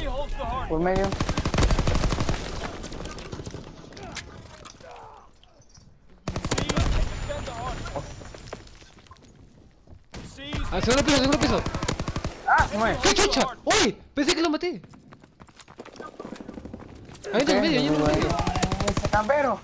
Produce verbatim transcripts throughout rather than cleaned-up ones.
Enemy holds the hard. Por medio. Al segundo piso, segundo piso. Ah, se mueve. ¡Qué chucha! ¡Uy! Pensé que lo maté. Ahí en el medio, ahí en el medio. Ese campero.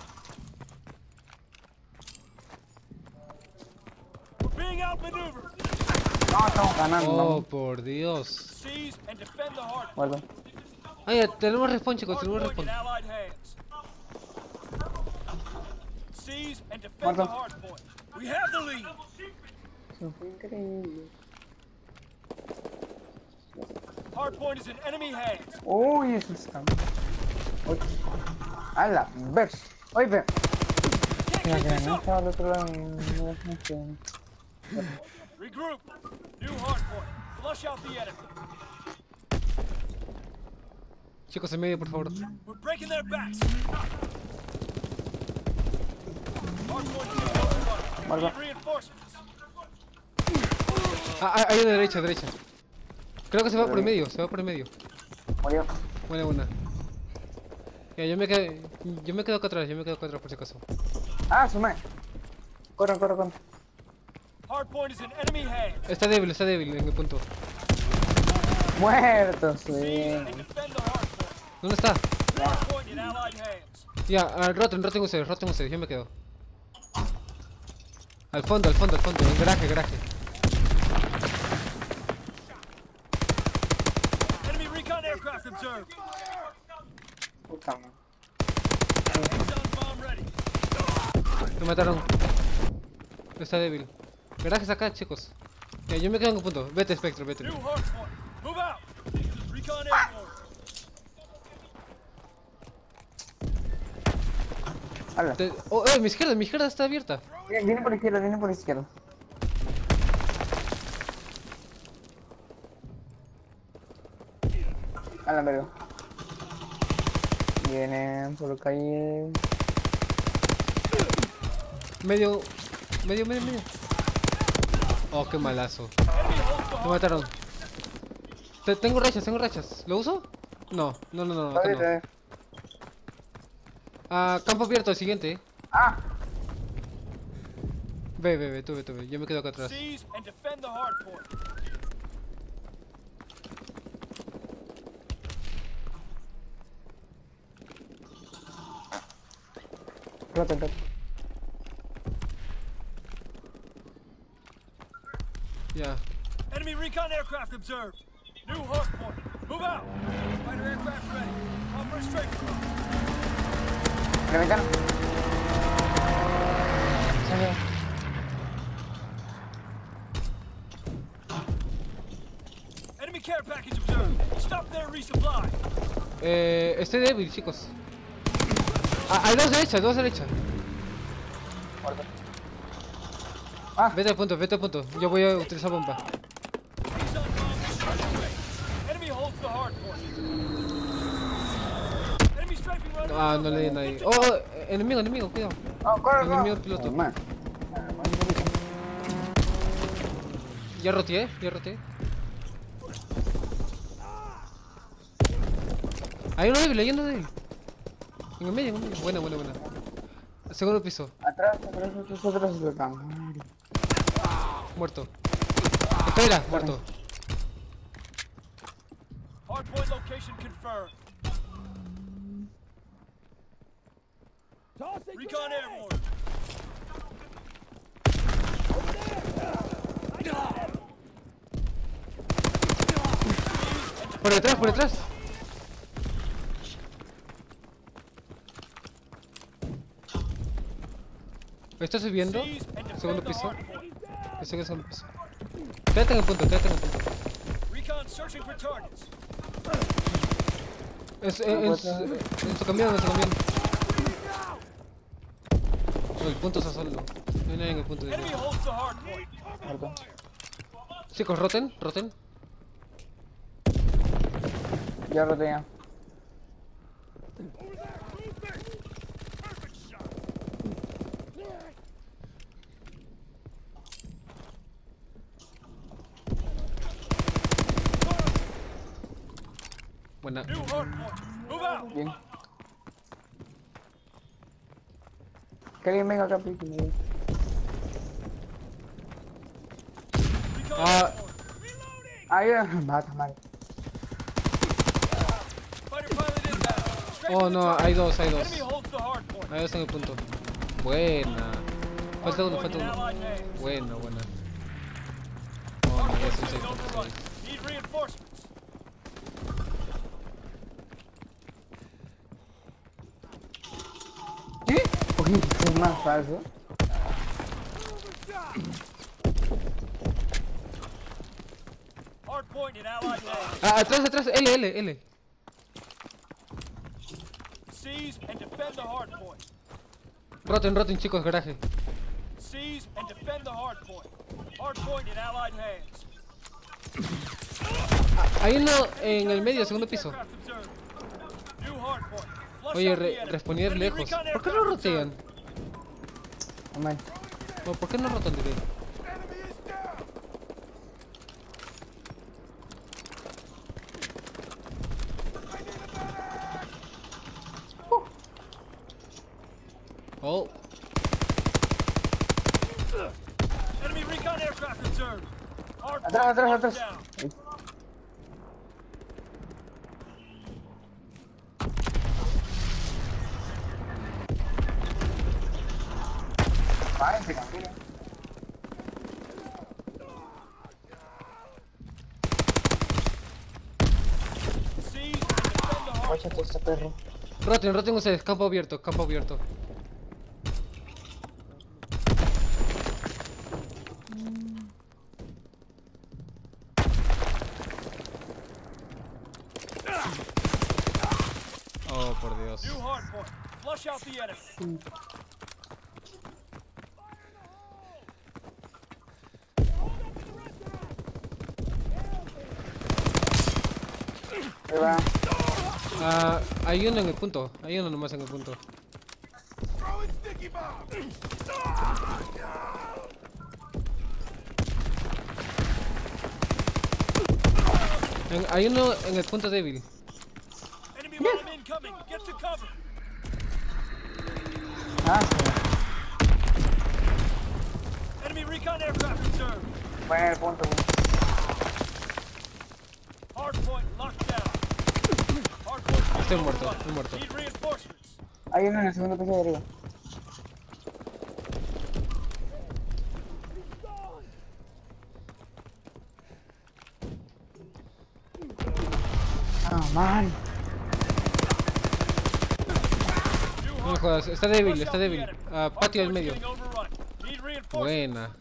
No, estamos ganando. Oh, ¿no? por Dios. Guarda. Ah, ya, tenemos respawn, chicos, tenemos respawn. Muerto. We have the lead. Eso fue increíble. Hardpoint is in enemy hands. Uy, eso está. Uy. A la verga. Oye, ve. Mira que no estaba al otro lado. Regroup. New hardpoint. Flush out the enemy. Chicos, en medio, por favor. We're breaking their backs. Hardpoint is in Muerto. Need reinforcements. Ah, ah, ahí a la derecha, derecha. Creo que se va por el medio, se va por el medio. Murió. Buena, buena. Ya, yo me quedo, yo me quedo acá atrás, yo me quedo acá atrás por si acaso. Ah, sumé. Corre, corre, corre. Hardpoint is in enemy hands. Está débil, está débil en el punto. Muerto, sí. Seize and defend the hardpoint. ¿Dónde está? Hardpoint in allied hands. Ya, ah, roten, roten ustedes, roten ustedes, yo me quedo. Al fondo, al fondo, al fondo, en garaje, garaje. Enemy recon aircraft observed. Puta madre. Zone bomb ready. Me mataron. Está débil. Garajes acá, chicos. Ya, yo me quedo en un punto. Vete, Spectre, vete. New hardpoint. Move out. Recon airborne. Habla. Te- Oh, eh, mi izquierda, mi izquierda está abierta. Viene, viene por izquierda, viene por izquierda. A la verga. Vienen por calle. Medio, medio, medio, medio. Oh, qué malazo. Me mataron. Te- tengo rachas, tengo rachas. ¿Lo uso? No, no, no, no, acá no. Ah, campo abierto, el siguiente. Ah, Ve, ve, ve, tú, ve, tú, ve. Yo me quedo acá atrás. Seize and defend the hardpoint. rota, rota. Ya. Enemy recon aircraft observed. New hardpoint. Move out. Fighter aircraft ready. Offer a straight through. Reventano. Salió. Enemy care package observed. Stop their resupply. Eh, estoy débil, chicos. Ah, hay dos derechas, dos derechas. Muerto. Ah, Vete al punto, vete al punto. Yo voy a utilizar bomba. Zone bomb is underway. Enemy holds the hardpoint. Enemy strafing right Ah, no le di a nadie. Oh, oh, enemigo, enemigo, cuidado. no, corre, Enemigo corre. piloto. Normal. Ya roteé, ya roteé. Hay uno débil, hay uno débil. En el medio, en el medio. Buena, buena, buena. Segundo piso, Atrás, atrás, atrás, atrás, atrás. muerto. Espera, muerto. Hardpoint location confirmed. Recon airborne. Por detrás, por detrás. ¿Estás subiendo? Seize and defend Segundo the piso. hardpoint. Estoy en el segundo piso. Quédate en el punto, quédate en el punto. Recon searching for targets. Es, en, en, su- en su camión, en su camión. Oh, el punto está solo. No hay nadie en el punto de Enemy holds the hardpoint. Muerto. Chicos, roten, roten. Ya roté ya. Buena. New hard point. Move out. Bien. Que alguien venga acá, pique. Recon Ah. airport. Reloading. Ahí, ah, mata, mal. Fighter pilot inbound. Straight Oh to the no, target. hay dos, hay dos. Enemy holds the hard point. Hay dos en el punto. Buena. Falta uno, Hard point falta in uno. Allied hands. Buena, buena. Oh no, Hard ya point son is seis. overrun. Need reinforcements. ¿Qué? Uy, es más falso. Hard point in Allied hands. Ah, atrás, atrás. L, L, L. Seize and defend the hard point. Roten, roten, chicos, garaje. Seize and defend the hard point. Hard point in Allied hands. Hay uno en el medio, segundo piso. Aircraft observed. New hard point. Flush Oye, out the re enemy. responder Enemy lejos. recon ¿Por qué no aircraft rotean? observed. Oh, man. Oh, ¿por qué no rotan, diré? Oh, Enemy recon aircraft observed. Hard Atrás, point atrás, locked atrás. down. Ahí. Váyanse, tranquilo. Seize and defend the hard Guáchate este perro. roten, roten ustedes. Campo abierto, campo abierto. Oh, por Dios. New hard point. Flush out the enemy. Ahí va. Ah, hay uno en el punto. Hay uno nomás en el punto. En- hay uno en el punto débil. Enemy bomb incoming. Get to cover. Ah, sí. Enemy recon aircraft observed. Fue en el punto, güey. Hard point locked down. Hard point being Estoy muerto, overrun. estoy muerto. Need reinforcements. Hay uno en el segundo piso de arriba. Ah, man. New No me hard jodas, está débil, Flush está out the débil. enemy. Ah, Hard patio del point's medio. getting overrun. Need reinforcements. Buena.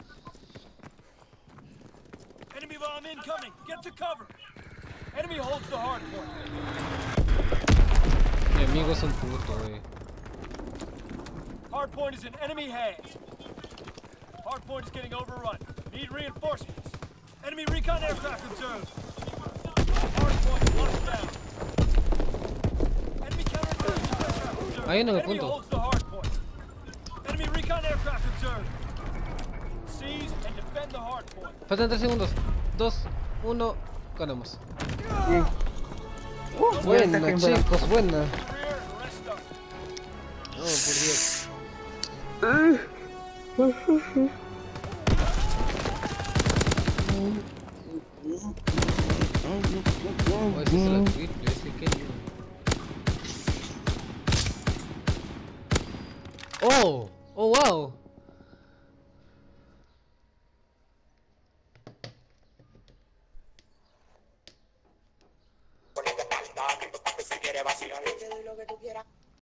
Enemy bomb incoming. Get to cover. Enemy holds the hard point. Mi amigo es un puto, wey. Hard point is in enemy hands. Hard point is getting overrun. Need reinforcements. Enemy recon aircraft observed. Hard point locked down. Enemy counter-intelligence aircraft observed. Ahí en el Enemy punto. holds the hard point. Enemy recon aircraft observed. Seize and defend the hard point. Faltan tres segundos. Dos, uno, ganamos. Bien. Uh, Buena, está bien, chicos, buena. Rear, rest up. Oh, por Dios. Oh, ese es el triple, ese que. Oh, oh, wow. Si quieres vacilar, te doy lo que tú quieras.